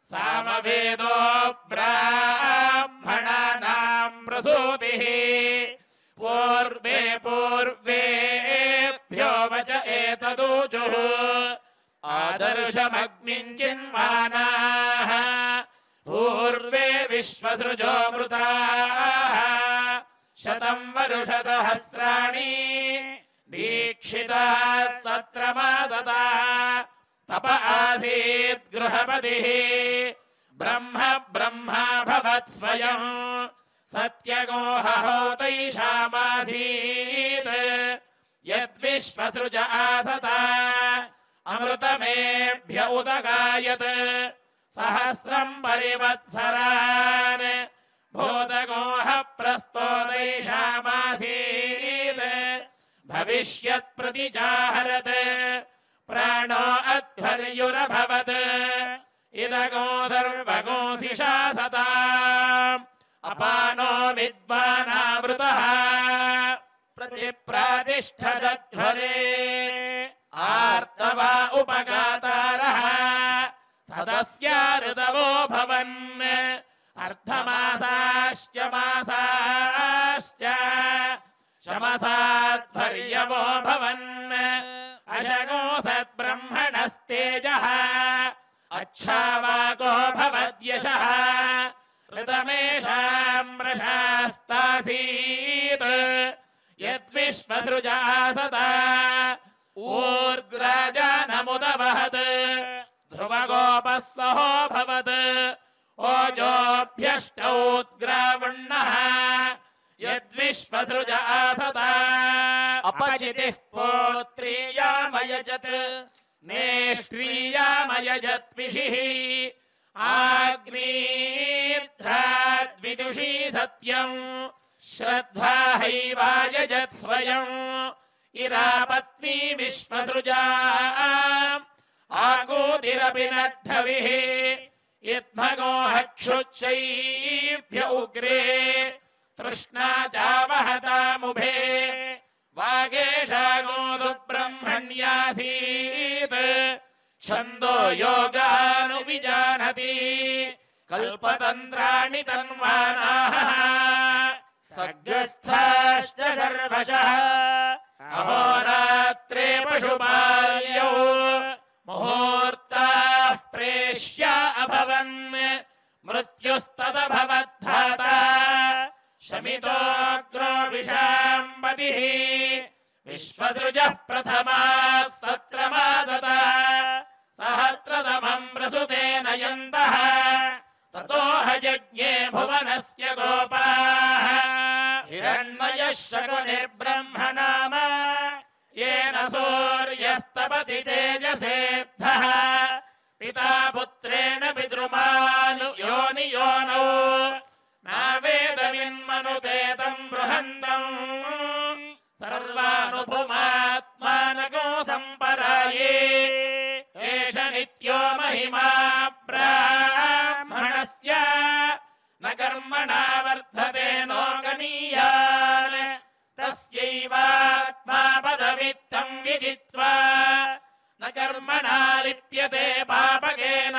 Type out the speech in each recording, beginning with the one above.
सामवेदो ब्राह्मणानां प्रसूतिः पूर्वे पूर्वेभ्यो वच एतदूचुः आदर्शमग्निञ्चिन्वानाः पूर्वे विश्वसृजो मृताः शतं वरुषसहस्राणि दीक्षिताः सत्रमासता तप आसीत् गृहपतिः ब्रह्मा भवत् स्वयं सत्यगोहहोतैषामासीत् यद्विश्वसृज आसता अमृतमेभ्य उदगायत् सहस्रं परिवत्सरान् भूतगोह प्रस्तोतैषामासीत् भविष्यत् प्रतिजाहरत् प्राणो अध्वर्युरभवत् इदगो सर्वगोऽसिषा सताम् अपानो विद्वानावृतः प्रतिप्रातिष्ठदध्वरे आर्तवा उपगातारः सदस्या ऋतवो भवन् अर्धमासाश्च मासाश्च शमसाध्वर्यवो भवन् अशगो सद्ब्रह्मणस्तेजः अच्छावाको भवद्यशः ऋतमेषां वृषास्तासीत् यद्विश्वसृजा सदा ऊर्ग्राजानमुदवहत् ध्रुवगोपः सहोऽभवत् ओजोभ्यष्टौद्ग्रावण्णः यद्विश्वसृज आसता अपचितिः पोत्रीयामयजत् नेष्ट्रीयामयजत्विषिः आग्नीर्ध्राद्विदुषी सत्यम् श्रद्धा हैवायजत् स्वयम् इरापत्नी विश्वसृजा आगोदिरपि नद्धविः यद्भगो हक्षुच्चैभ्य उग्रे तृष्णा चावहतामुभे वागेशा गोदु ब्रह्मण्यासीत् छन्दो योगानुविजानति कल्पतन्त्राणि तन्वानाः सर्गस्थाश्च सर्वशः अहोरात्रे पशुपाल्यौ मुहूर्ताः प्रेष्या अभवन् मृत्युस्तदभवद्धाता शमितोऽग्रो विशाम्पतिः विश्वसृजः प्रथमा सत्रमादता सहस्रतमं प्रसूतेन यन्तः ततो हजज्ञे भुवनस्य गोपाः हिरण्मयः शकुनिर्ब्रह्म नाम येन सूर्यस्तपति तेजसेद्धः पिता पुत्रेण पितृमानु योनियोनौ नावेदमिन्मनुते तं बृहन्तम् सर्वानुभुमात्मानको सम्पराये एष नित्यो महिमा ब्राह्मणस्य न कर्मणा वर्धते नोकनीयान् तस्यैवात्मा पदवित्तं विदित्वा न कर्मणा लिप्यते पापकेन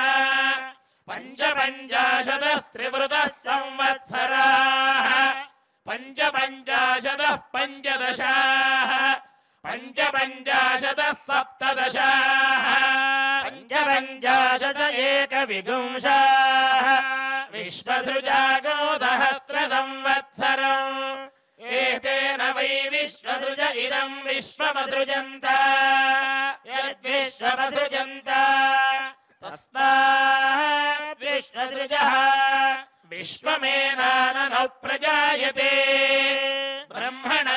पञ्चपञ्चाशदस्त्रिवृतः संवत्सराः पञ्चपञ्चाशदः पञ्चदशाः पञ्चपञ्चाशदः सप्तदशाः पञ्चपञ्चाशद एकविंशाः विश्वसृजागो सहस्रसंवत्सरम् एतेन वै विश्वसृज इदं विश्वमसृजन्त यद्विश्वमसृजन्त तस्मात् विश्वसृजः विश्वमेनाननौ प्रजायते ब्रह्मणः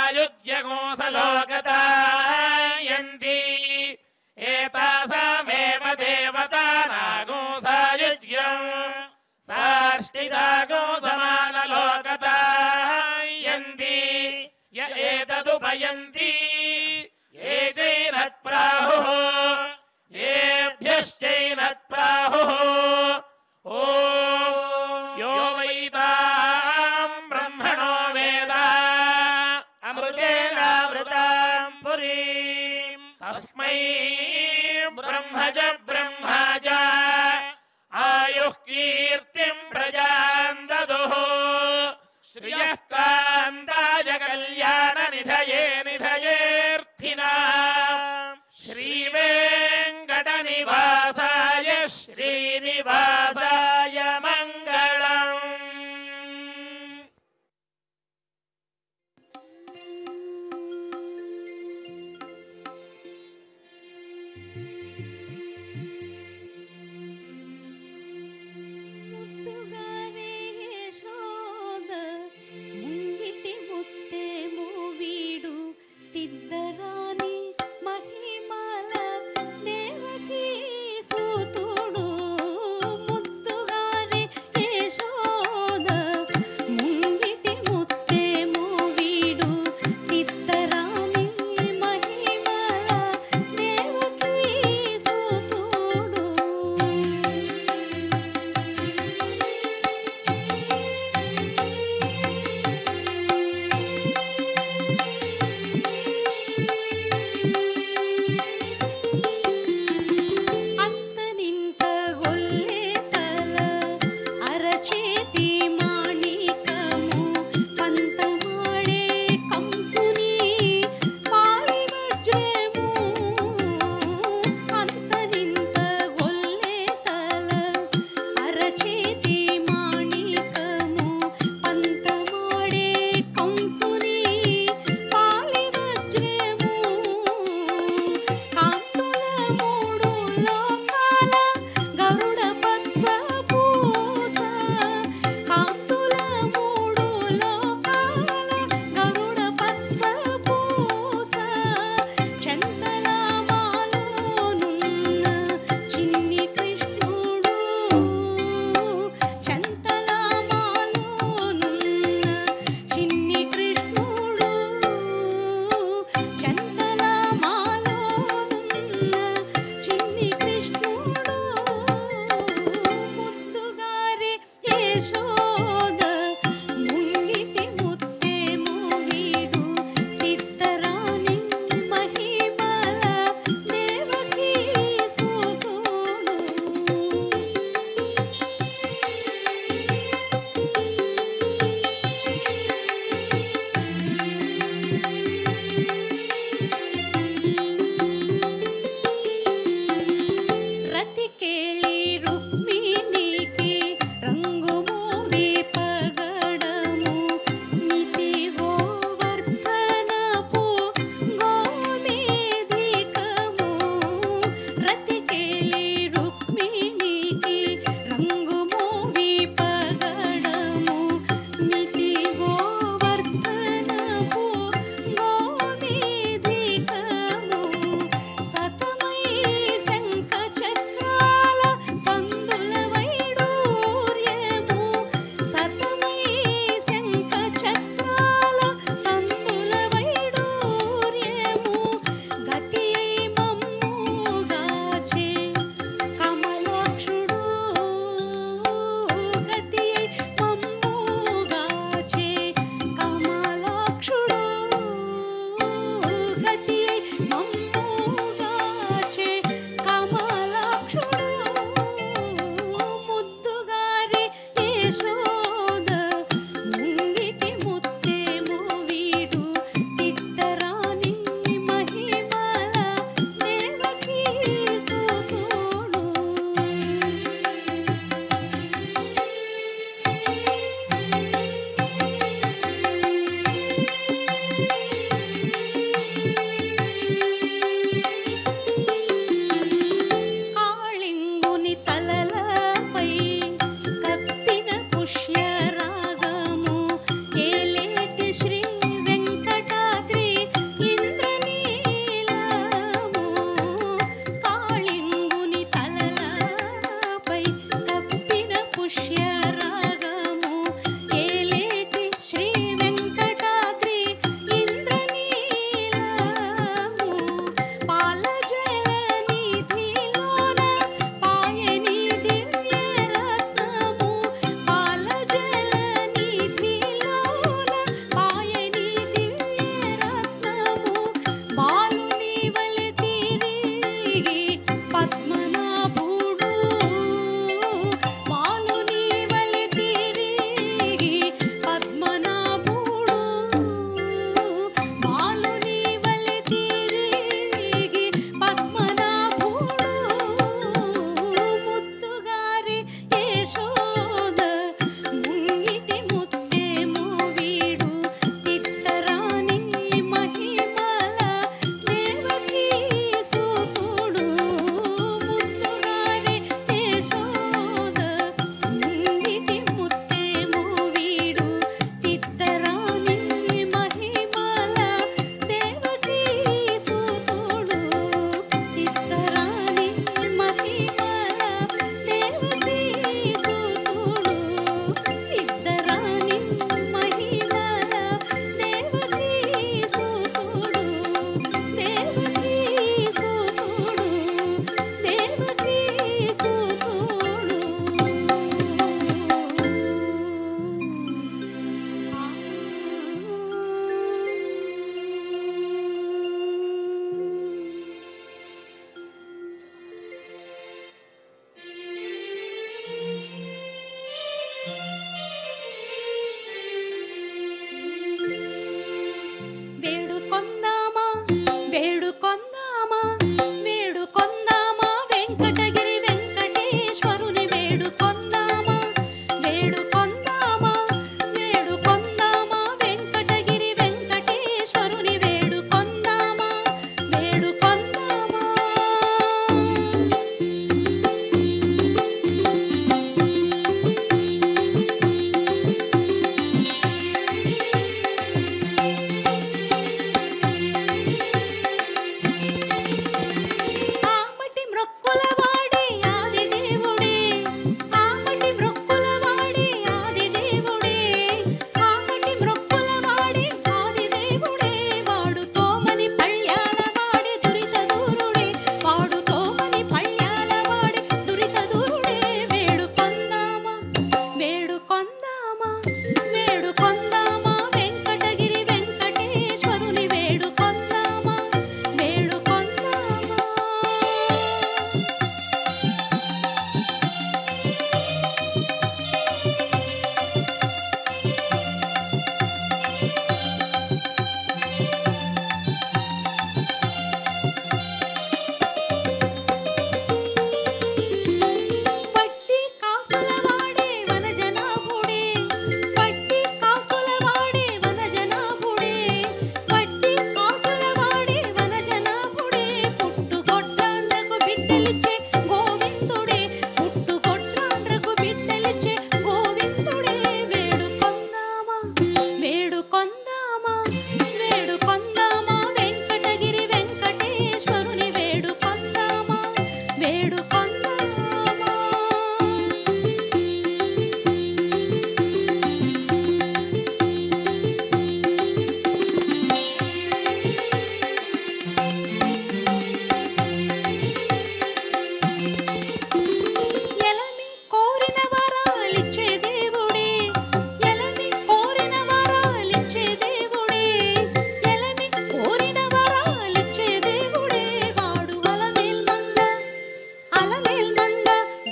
सायुज्यगोसलोकतायन्ति एतासामेव देवतानागो सायुज्यम् साष्टिदागो समानलोकतायन्ति य एतदुपयन्ति ये चैनत्प्राहुः येभ्यश्चैनत्प्राहुः ओ यो वैतां ब्रह्मणो वेद अमृतेनावृतां पुरीं तस्मै ब्रह्म च శ్రీనివాసాయ మంగళం.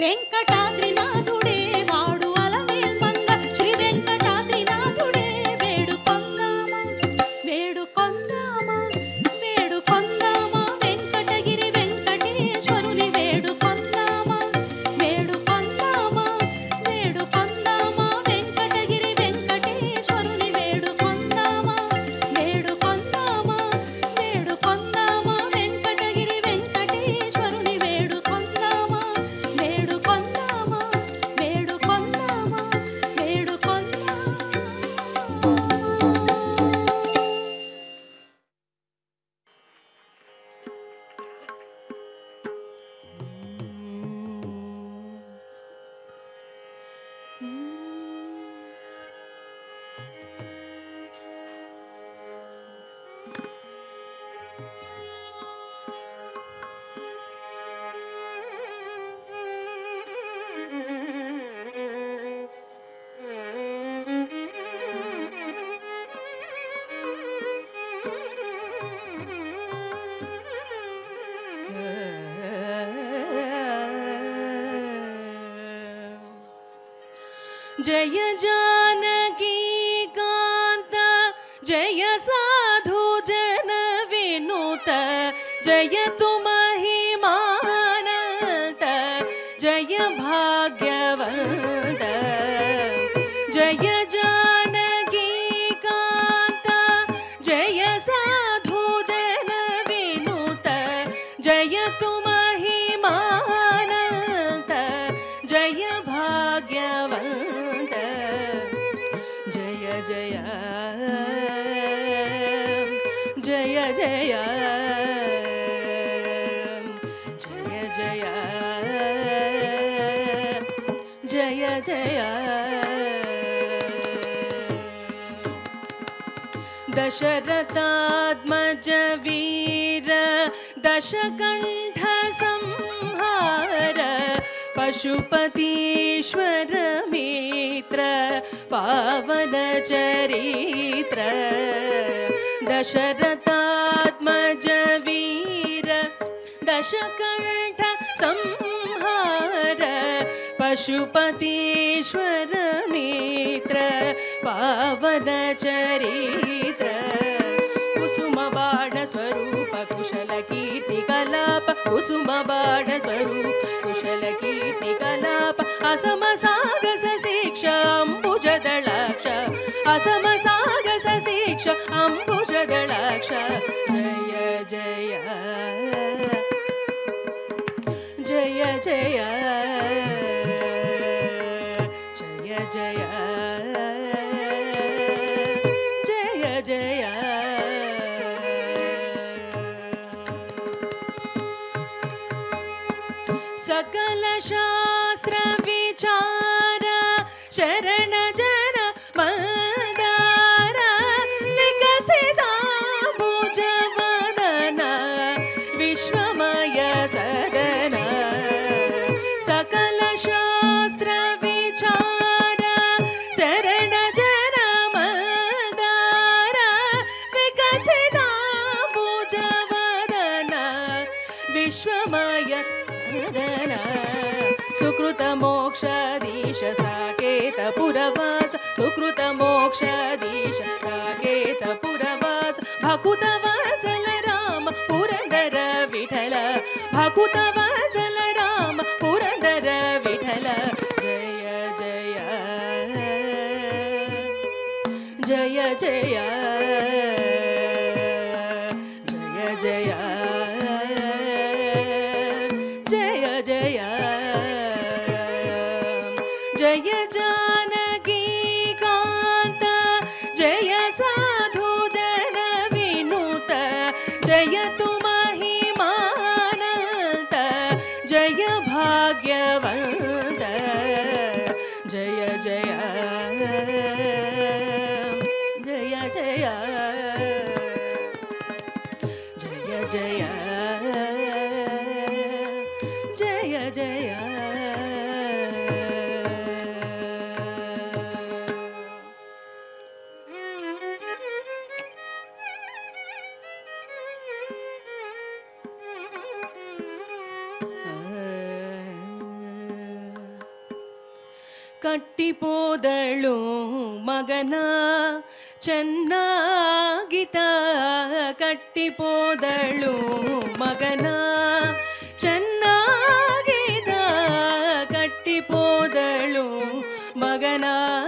వెంకటాద్రినాథుడే వాడు అలమేల్మంగ శ్రీ వెంకటాద్రినాథుడే వేడుకొందామా వేడుకొందామా వేడుకొందామా వెంకటగిరి వెంకటేశ్వరుని వేడుకొందామా వేడుకొందామా వేడుకొందామా వెంకటగిరి వెంకటేశ్వరుని వేడుకొందామా వేడుకొందామా వేడుకొందామా వెంకటగిరి వెంకటేశ్వరుని వేడుకొందామా వేడుకొందామా వేడుకొందామా వేడుకొందామా. जय जानकी कांत जय साधु जन विनुत जय तु महिमानंत जय भाग्यवंत जय जानकी कांत जय साधु जन विनुत जय तु महिमानंत जय भाग्यवंत जय जय जय जय जय जय जय जय दशरथात्मज वीर दशकंठ संहार पशुपतीश्वर मित्र पावन चरित्र दशरथात्मज वीर दशकंठ संहार पशुपतीश्वर मित्र पावन चरित्र कुसुम बाण स्वरूप कुशल कीर्ति कलाप कुसुम बाण स्वरूप कुशल कीर्ति कलाप असम सागस शिक्षा अंबुजदलाक्ष असम सागस शिक्षा अंबुजदलाक्ष जय जय जय जय जय जय जय जय सकल शास्त्र विचार शरण जन मंदार विकसिता भुजवदन विश्वमय सदन सकल शास्त्र विचार शरण जन मंदार विकसिता भुजवदन विश्वमय सुकृत मोक्षाधीश साकेत पुरवास सुकृत मोक्षाधीश साकेत पुरवास भकुत वासल राम पुरंदर विठल भकुत वासल राम पुरंदर विठल जय जय जय जय जय जय जय जय जानकी कांत जय साधु जन विनुत जय तु महिमानंत जय भाग्यवंत जय जय जय जय जय जय जय जय ಕಟ್ಟಿಪೋದಳು ಮಗನ ಚೆನ್ನಾಗಿತ ಕಟ್ಟಿಪೋದಳು ಮಗನ ಚೆನ್ನಾಗಿತ ಕಟ್ಟಿಪೋದಳು ಮಗನ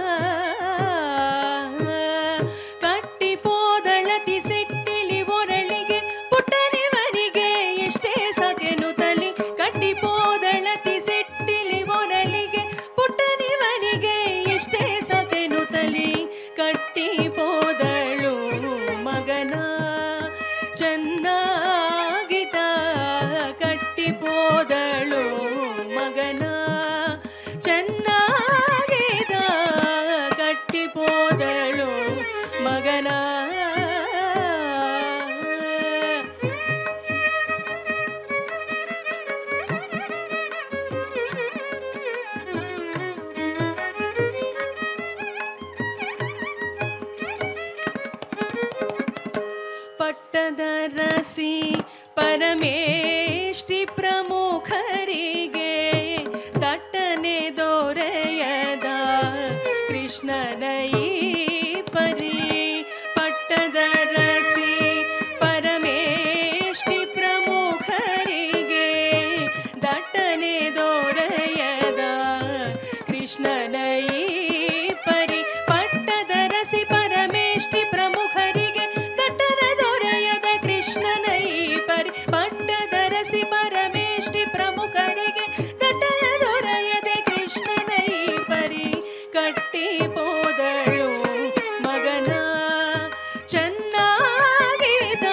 ಕಟ್ಟಿಪೋದಳತಿ ಸಿಟ್ಟಿಲಿ ಒರಳಿಗೆ ಪುಟ್ಟನಿವನಿಗೆ ಎಷ್ಟೇ ಸಗೆನು ತಲಿ ಕಟ್ಟಿಪೋದಳತಿ ಸಿಟ್ಟಿಲಿ ಒರಳಿಗೆ ಪುಟ್ಟನಿವನಿಗೆ ಎಷ್ಟೇ ಸಗೆನು ತಲಿ ಕಟ್ಟಿಪೋದಳು ಮಗನ ಚೆನ್ನಾಗಿತ ಕಟ್ಟಿಪೋದಳು ಮಗನ ಚೆನ್ನಾಗಿತ ಕಟ್ಟಿಪೋದಳು ಮಗನ ಪಟ್ಟದರಸಿ ಪರಮೇಷ್ಠಿ ಪ್ರಮುಖರಿಗೆ ದಟ್ಟನೆ ದೊರೆಯದ ಕೃಷ್ಣನ ಈ ಪರಿ ಪಟ್ಟದರಸಿ ಪರಮೇಷ್ಠಿ ಪ್ರಮುಖರಿಗೆ ದಟ್ಟನೆ ದೊರೆಯದ ಕೃಷ್ಣನ ಈ ಪರಿ ಪಟ್ಟದರಸಿ ಪರಮೇಷ್ಠಿ ಪ್ರಮುಖರಿಗೆ ದಟ್ಟನೆ ದೊರೆಯದ ಕೃಷ್ಣನ ಈ ಪರಿ ಪಟ್ಟದರಸಿ ಪರಮೇಷ್ಠಿ ಪ್ರಮುಖರಿಗೆ ದಟ್ಟನೆ ದೊರೆಯದ ಕೃಷ್ಣನ ಈ ಪರಿ ಕಟ್ಟಿಪೋದಳು ಮಗನ ಚೆನ್ನಾಗಿದ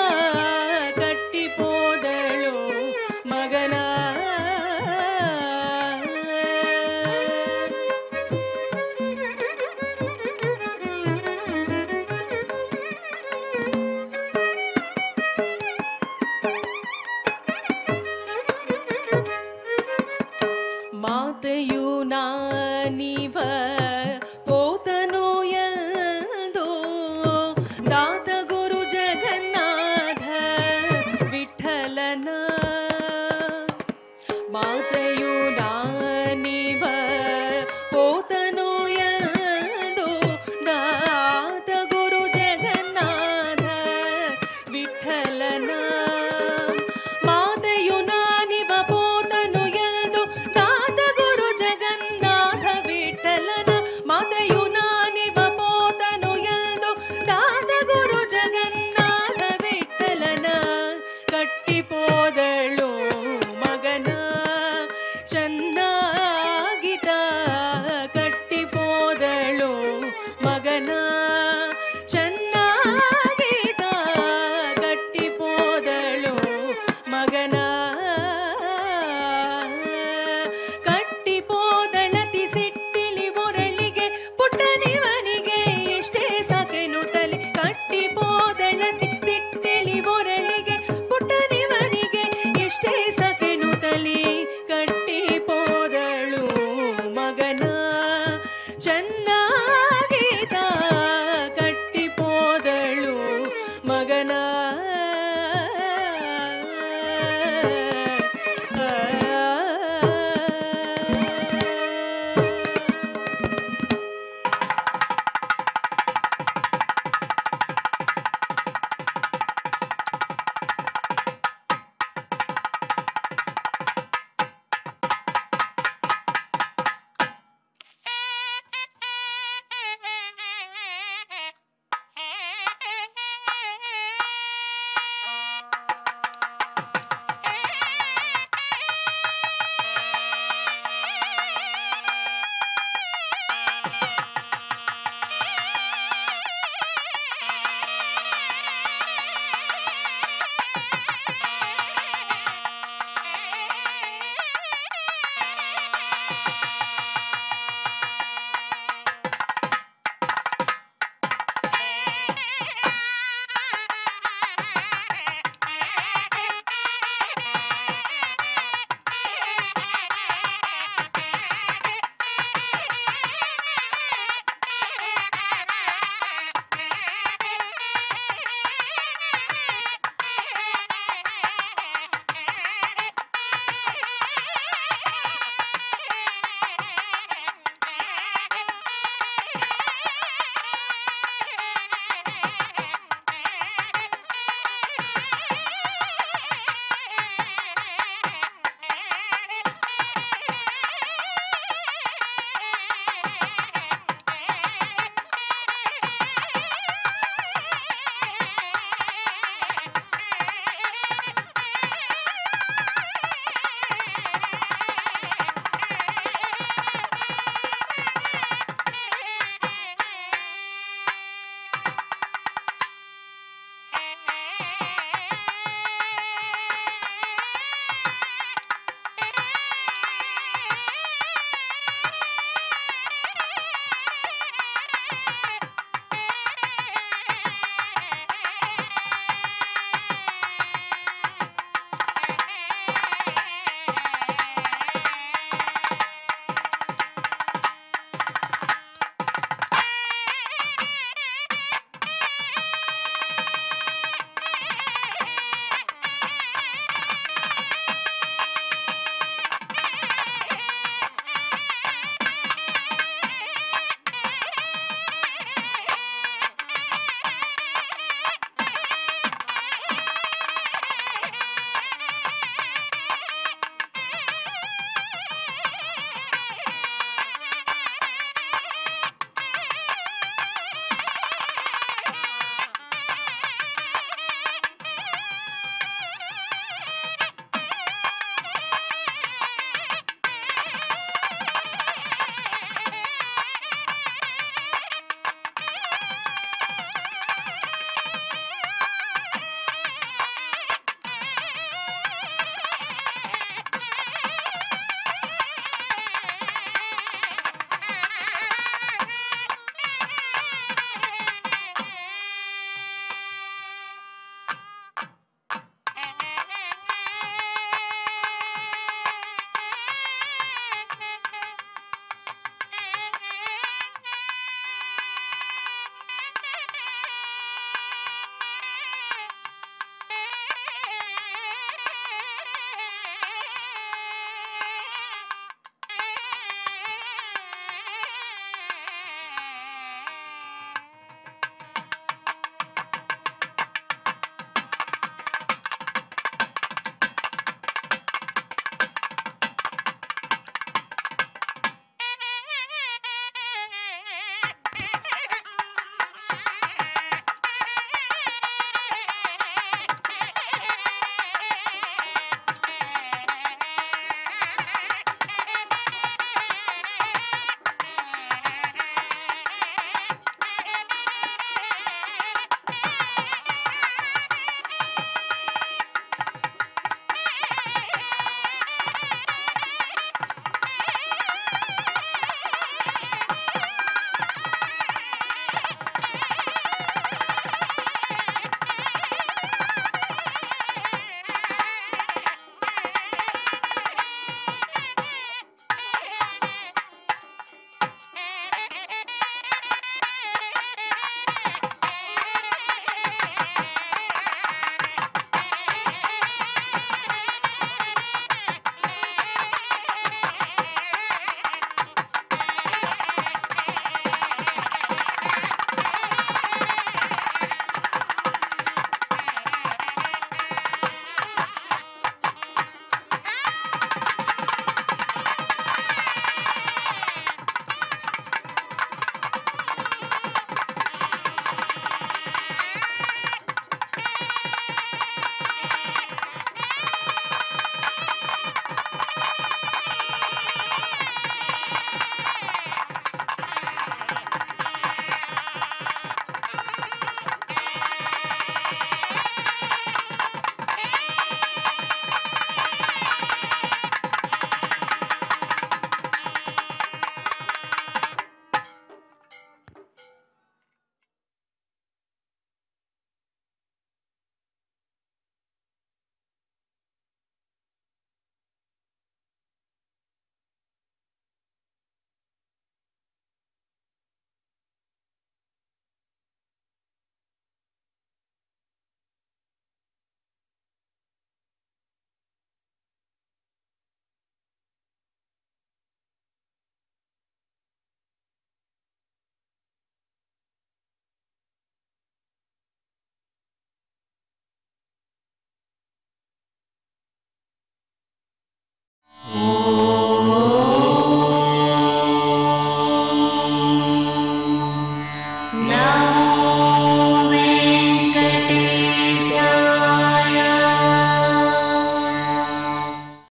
ಕಟ್ಟಿಪೋದಳು ಮಗನ ಮಾತೆಯು ನಾನಿವ ಪೋತನು ಎಂದು ದಾತ ಗುರು ಜಗನ್ನಾಥ ವಿಠಲನ ಮಾತೆಯು ನಾನಿವ ಪೋತನು ಎಂದು ದಾತ ಗುರು ಜಗನ್ನಾಥ ವಿಠಲನ ಮಾತೆಯು ನಾನಿವ ಪೋತನು ಎಂದು ದಾತ ಗುರು ಜಗನ್ನಾಥ ವಿಠಲನ ಮಾತೆಯು